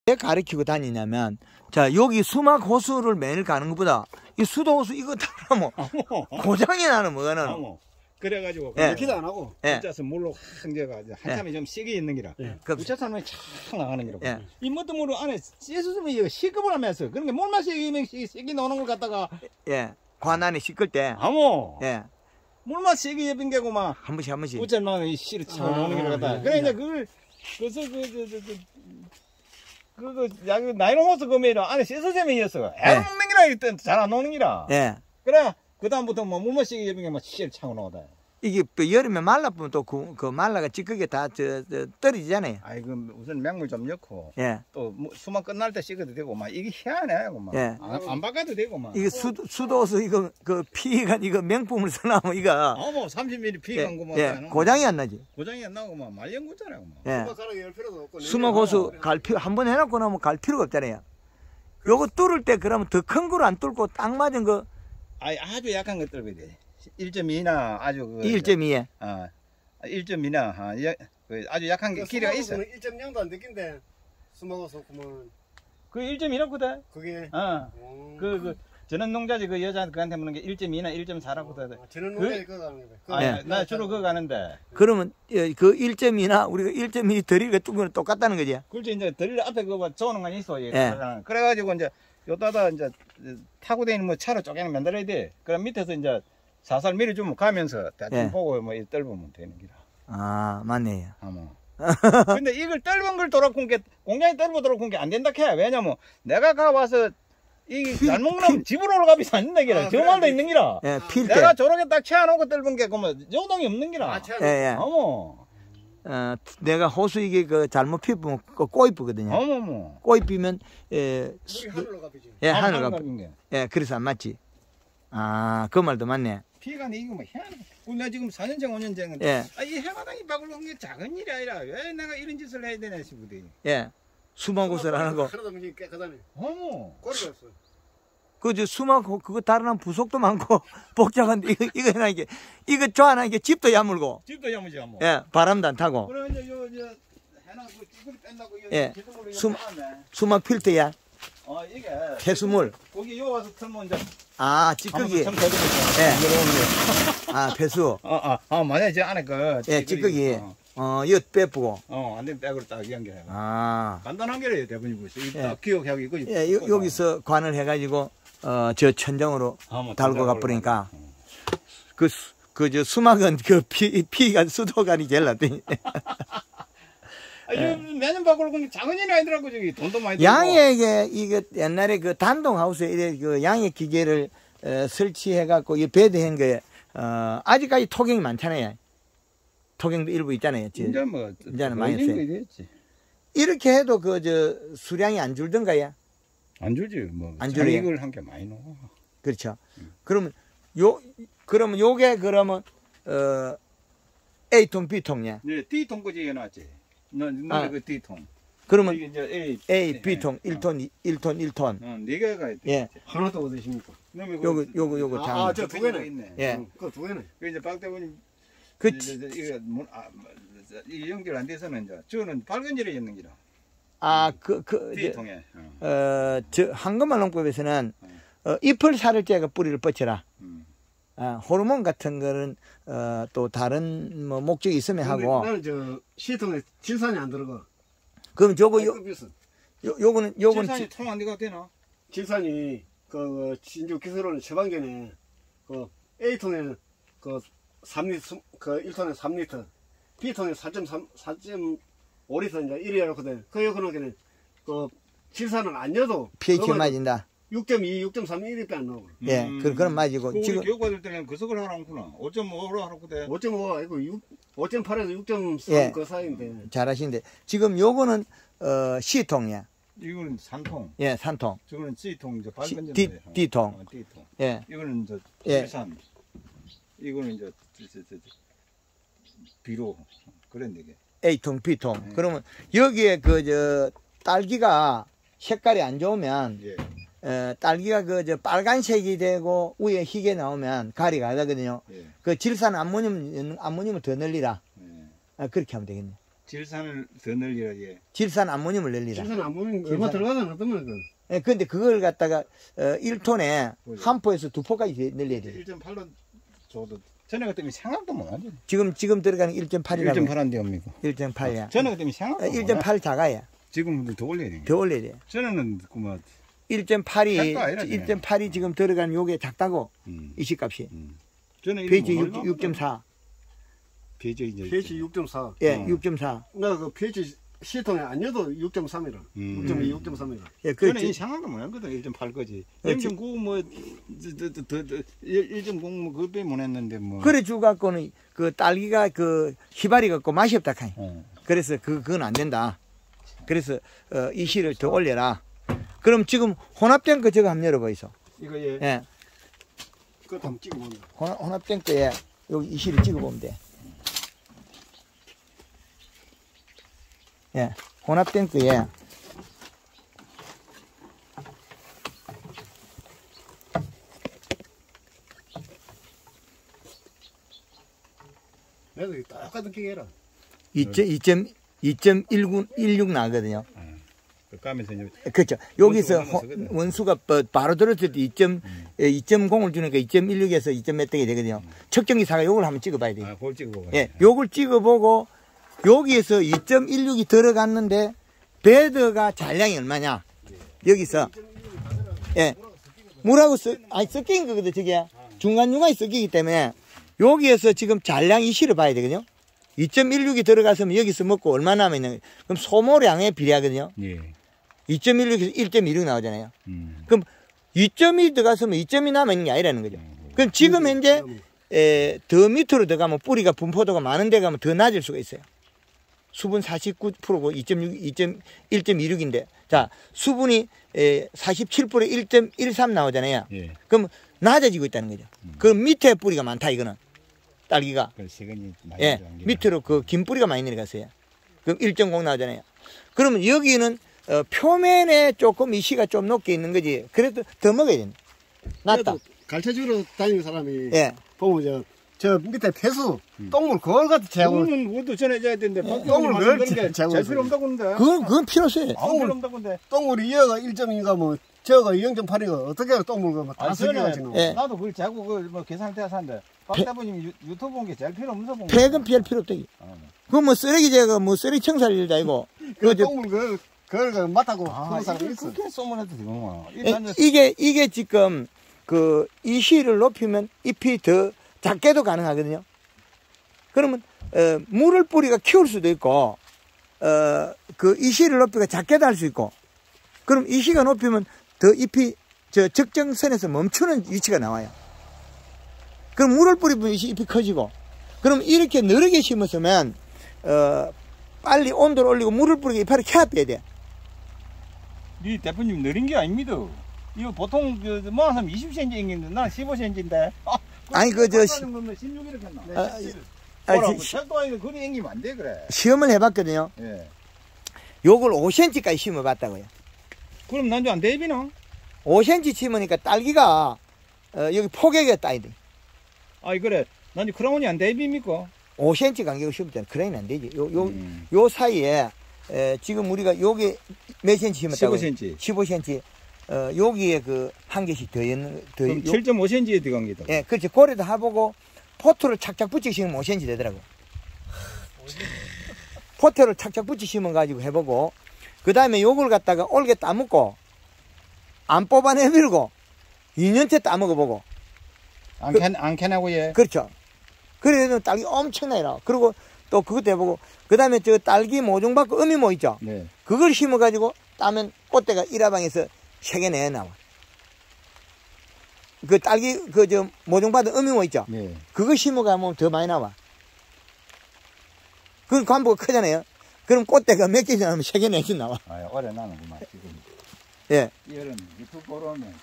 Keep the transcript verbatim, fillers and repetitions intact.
왜 가르치고 다니냐면, 자, 여기 수막 호수를 매일 가는 것보다, 이 수도 호수 이거 타면 고장이 나는 뭐가는. 그래가지고, 예. 기도 안 하고, 예. 붙여서 물로 한개가 한참이 예. 좀 세게 있는 기라. 예. 붙여서 하면 착 나가는 기라. 예. 이 뭣도 모르고 안에 씻었으면 시급을 하면서, 그러니까 물만 세게, 세게 나오는 걸 갖다가. 예. 관 안에 씻을 때. 아모. 예. 물만 세게 예빈 게고 막. 한 번씩 한 번씩. 붙여만 이 씨를 차고 나오는 기라 갖다. 그래, 이제 그걸, 그래서 그, 그, 그, 그, 그거, 야, 그, 나이롱 호스 금이라 안에 씻어주면 이었어. 애 먹는 기라, 이때 잘 안 나오는 기라. 예. 그래, 그다음부터 뭐, 물만 세게 예빈 게 막 씨를 차고 나오다. 이게 또 여름에 말라보면 또 그, 그 말라가 찌끄게 다 저, 저, 떨어지잖아요. 아이, 그, 우선 맹물 좀 넣고. 예. 또, 뭐, 수만 끝날 때 씻어도 되고, 막, 이게 희한해, 막. 예. 안, 안 바꿔도 되고, 막. 이게 수, 수도수 이거, 그 피가 이거 명품을 써놔면 이거. 아, 뭐, 삼십 밀리미터 피 예, 간 거만. 예. 고장이 안 나지. 고장이 안 나고, 막, 말년구잖아요, 막. 예. 수목호수 갈 필요, 한 번 해놓고 나면 갈 필요가 없잖아요. 요거 뚫을 때 그러면 더 큰 거로 안 뚫고 딱 맞은 거. 아이, 아주 약한 거 뚫어야 돼. 일 점 이나 아주 그. 일 점 이에. 아, 일 점 이나, 아, 그 아주 약한 게 길이가 있어. 일 점 영도 안 느낀데, 수목호수 그러면. 그 일 점 이라거든. 그게. 어. 음. 그, 그, 전원 농자지 그 여자 그한테 묻는 게 일 점 이나 일 점 사라고 돼. 아, 저는 농자에 그거 가는 거다. 아, 예. 나 주로 그거 가는데. 그러면 예, 그 일 점 이나 우리가 일 점 이 드리가 뚫는 똑같다는 거지. 그렇지, 이제 드릴 앞에 그거 좋은 건 있어. 예. 예. 그래가지고 이제 요따다 이제 타고 다니는 뭐 차로 쪼개는 만들어야 돼. 그럼 밑에서 이제 사살 밀어주면 가면서 대충 예. 보고 뭐 떨보면 되는 기라. 아, 맞네요. 아마. 근데 이걸 떨본 걸 돌아군 게 공장에 떨고 돌아군 게 안 된다 캐. 왜냐면 내가 가 와서 이 잘못 먹으면 집으로 올라가면서 안 된다 기라. 아, 저 그래, 말도 그래. 있는 기라. 예, 필 때. 내가 저렇게 딱 채워놓고 떨본 게 그러면 요동이 없는 기라. 아, 채 예, 예. 어머. 어, 내가 호수 이게 그 잘못 피우면 그 꼬이쁘거든요. 어머머. 꼬이 피면, 예, 물이 하늘로 가비지. 예, 아, 하늘 가. 가는 게. 예, 그래서 안 맞지. 아, 그 말도 맞네. 피가 이거 뭐 희한해. 나 지금 사 년째 오 년째는 예. 아, 이 해마당이 바꾸는 게 작은 일이 아니라 왜 내가 이런 짓을 해야 되나 싶거든. 예. 수막옷을 안 하고. 하나도 없이 깨끗하네. 어머. 꼬리가 없어. 그, 저, 수막, 그거 다른 부속도 많고, 복잡한데, 이거, 이거 해놔, 이게, 이거 좋아하나, 이게 집도 야물고, 집도 야무지 뭐. 예, 바람도 안 타고, 그럼 이제 요, 저, 해놔고 쭈그리 뺀다고 이거 예. 기둥으로 숨- 이거 하네. 수막 필 때야, 어, 이게. 폐수물. 거기 요 와서 털면 이제. 아, 찌꺼기. 참 거두고. 예. 아, 폐수. 아, 아, 아, 만약에 저 안에 그. 예, 찌꺼기. 어, 어, 이거 빼쁘고. 어, 안 되면 백으로 딱 연결해. 아. 간단한 게래요, 대부분 이거. 예. 딱 기억하고 이거. 예, 요, 여기서 관을 해가지고, 어, 저 천정으로 아, 뭐 달고 천장으로 가버리니까, 가고. 그, 수- 그, 저, 수막은 그 피, 피가, 수도관이 제일 낫더니. 아, 이거 매년 바꾸는 건 작은 일이 아니더라고, 저기. 돈도 많이 들고. 양에게, 이게 옛날에 그 단동하우스에 이래 그 양의 기계를 어, 설치해갖고 이 배대한 거에, 어, 아직까지 토경이 많잖아요. 토경도 일부 있잖아요. 지- 이제 뭐. 이제는 많이 어딘가 했어요. 됐지. 이렇게 해도 그, 저, 수량이 안 줄던가요? 안 줄지, 뭐. 안 줄어요? 이걸 한 게 많이 넣어. 그렇죠. 그러면, 요, 그러면 요게 그러면, 어, A통, B통이야. 네, D통 거지 해놨지. 너, 너, 아. 그 D통. 그러면 이게 이제 A. A, B통, 네. 일 톤, 일 톤, 일 톤. 어, 네 개가 있대. 예. 하나도 어디십니까? 요거, 요거, 요거 장. 아, 저 두 개네. 있네. 예. 응, 그거 두 개네. 그 이제 박대원님. 그, 이제, 이제 이거 문, 아, 이 연결 안 돼서는 이제 저는 밝은 질에 있는 기라. 아, 그, 그, 이제, D통에. 어. 어, 저, 한금말 농법에서는, 어, 잎을 살을 째가 뿌리를 뻗쳐라. 음. 아, 호르몬 같은 거는, 어, 또 다른, 뭐, 목적이 있으면 하고, 나는 저 시통에 질산이 안 들어가. 그럼 저거, 요, 급비서. 요, 요거는, 요거는, 질산이 지- 통한 데가 되나? 질산이 그 진주 기술로는 처방견에 그 A통에 그 삼 리터, 그 일 톤에 삼 리터, B통에 사 점 삼, 사 점 오 리터 이제 이래야거든. 그 여건에는 그 질산은 안 녀도 피에이치가 맞은다. 육 점 이, 육 점 삼 일 리터 안 나오고. 예, 음. 그, 그럼 맞이고, 그 지금, 우리 교육받을 때는 그 석을 하라구나. 오 점 오로 하라고 돼. 오 점 오 아니고 육, 오 점 팔에서 육 점 삼 예. 그 사이인데. 잘하시는데, 지금 요거는, 어, C통이야. 이거는 산통. 예, 산통. 저거는 C통, 이제 C- 밝은 D- 질인데. D통. 어, D통. 예, 이거는 이제 예. 질산. 이거는 이제 저, 저, 저, 저, 비로 그런 얘기. A통, B통. 예. 그러면 여기에 그, 저, 딸기가 색깔이 안 좋으면, 예. 어, 딸기가 그, 저, 빨간색이 되고, 위에 희게 나오면 가리가 하거든요. 예. 그 질산 암모늄, 암모늄을 더 늘리라. 예. 아, 그렇게 하면 되겠네. 질산을 더 늘려야지. 질산 암모늄을 늘리라. 질산 안 보면 얼마 들어가잖아, 어떠면 그. 예, 근데 그걸 갖다가 어, 일 톤에 한 포에서 두 포까지 늘려야 돼. 일 점 팔로 줘도 전에 때문에 생각도 못 하지. 지금 지금 들어가는 일 점 팔이라고. 일 점 팔인데 옵니까? 일 점 팔이야. 전에 때문에 생각도 못 일 점 팔 작아야. 지금 더 올려야 돼. 더 올려야 돼. 전에는 그만 일 점 팔이 작다 아니라 일 점 팔이 지금 들어가는 요게 작다고. 음. 이 시값이. 음. 저는 페이지 육 점 사. 페이지 이제 pH 육 점 사. 예, 어. 육 점 사. 나 그 pH 시통에 아니어도 육 점 삼이라. 음. 육 점 이, 육 점 삼이라. 예, 그 저는 이 생각도 못 했거든. 일 점 팔 거지. 어, 영 점 구 뭐 일 점 공 뭐 그거 못 했는데 뭐. 그래 주 갖고는 그 딸기가 그 희발이 갖고 맛이 없다 카이. 어. 그래서 그 그건 안 된다. 그래서 어, 이 시를 더 올려라. 그럼 지금 혼합된 거 저거 한번 열어보이소. 이거 예. 예, 그거 한번 찍어보면. 혼합, 혼합된 거에 여기 이 시를 찍어보면 돼. 예, 혼합된 거에 내가 똑같은 기계 해라. 이 점 일육 나거든요. 그 까면서 이제 그렇죠. 여기서 원수 호- 올라가거든. 원수가 바- 바로 들었을 때 이 점 공을 주니까 이 점 일육에서 이 점 몇 등이 되거든요. 측정기사가 요걸 한번 찍어봐야 돼요. 아, 그걸 찍어보고. 예, 요걸 찍어보고 여기에서 이 점 일육이 들어갔는데 배드가 잔량이 얼마냐? 여기서 예, 물하고 섞 아니 섞인 거거든 저게 중간 중간이 섞이기 때문에 여기에서 지금 잔량이 실어 봐야 되거든요. 이 점 일육이 들어갔으면 여기서 먹고 얼마 남았냐? 그럼 소모량에 비례하거든요. 예. 이 점 일육에서 일 점 이육 나오잖아요. 음. 그럼 이 점이 들어갔으면 이 점이 남아있는 게 아니라는 거죠. 그럼 지금 현재 에, 더 밑으로 들어가면 뿌리가 분포도가 많은 데 가면 더 낮을 수가 있어요. 수분 사십구 퍼센트고 이 점 육, 일 점 이육인데 자 수분이 에, 사십칠 퍼센트 일 점 일삼 나오잖아요. 예. 그럼 낮아지고 있다는 거죠. 그럼 밑에 뿌리가 많다 이거는 딸기가 그 시간이 많이 예 들어간 게. 밑으로 그 긴 뿌리가 많이 내려갔어요. 그럼 일 점 공 나오잖아요. 그러면 여기는 어, 표면에 조금 이시가 좀 높게 있는 거지. 그래도 더 먹어야 된다. 낫다. 갈채주로 다니는 사람이 예. 보면 저, 저 밑에 폐수, 똥물 그걸 갖다 제하고 똥은 우도 전해줘야 되는데 똥을 늘 게 제하고 잘 있어요. 필요 없다고 하는데. 그건 그건 필요 없어요. 아무 필요 없다고 하는데. 똥물이 이어가 일 점 이가 뭐 저가 영 점 팔이가 어떻게 해야 똥물 그다 아, 섞여가지고 예. 나도 그걸 자꾸 그뭐 계산할 때 하는데 박다부님 유- 유튜브 본 게 제일 필요 없는 본 거. 폐금 피할 필요 없다. 그건 뭐 쓰레기 제가 뭐 쓰레기 청소할 일도 아니고. 그 그 저- 똥물 그 그걸 그 맡아고 아, 하는 사람이 이걸 있어. 그렇게 쏘면 해도 되구만. 에, 이게 이게 지금 그 이시를 높이면 잎이 더 작게도 가능하거든요. 그러면 어, 물을 뿌리가 키울 수도 있고 어, 그 이시를 높이가 작게도 할 수 있고 그럼 이시가 높이면 더 잎이 저 적정선에서 멈추는 위치가 나와요. 그럼 물을 뿌리면 잎이 커지고 그럼 이렇게 느리게 심었으면 어, 빨리 온도를 올리고 물을 뿌리고 이파리 켜야 빼야 돼. 이 대표님 느린 게 아닙니다. 이거 보통 그뭐 한 이십 센티미터인데 나는 십오 센티미터인데. 아, 아니, 그, 저, 시- 십육 이렇게 했나? 아, 아, 뭐라고 시- 책도 아니고 그리 앵기면 안 돼 그래. 시험을 해봤거든요. 예. 요걸 오 센티미터까지 심어봤다고요. 그럼 난좀 안 대비나? 오 센티미터 심으니까 딸기가 어, 여기 폭액에 따야 돼. 아이 그래. 난이 크라운이 안 대비입니까? 오 센티미터 간격을 심었잖아. 그러면 안 되지. 요, 요, 음. 요 사이에 에, 지금 우리가 요게 몇 센티 심었다고? 십오 센티미터. 십오 센티미터. 어, 여기에 그 한 개씩 더 있는 더 그럼 요- 칠 점 오 센티미터에 들어간 게다. 예, 그렇지. 고래도 해보고 포트를 착착 붙이고 심으면 오 센티미터 되더라고. 포트를 착착 붙이 심어가지고 해보고 그 다음에 요걸 갖다가 올게 따먹고 안 뽑아내밀고 이 년째 따먹어보고 안 캐, 안 캐나고 예. 그렇죠. 그래도 딸기 엄청나게 나와. 그리고 또 그것도 해보고 그 다음에 저 딸기 모종 받고 어미모 있죠. 네. 그걸 심어가지고 따면 꽃대가 일화방에서 세 개 내에 나와. 그 딸기 그 저 모종 받은 어미모 있죠. 네. 그거 심어가면 더 많이 나와. 그 관부가 크잖아요. 그럼 꽃대가 몇 개 나오면 세 개, 네 개 나와. 아, 오래 나는구만 지금. 예. 이런 유튜브 보러 오면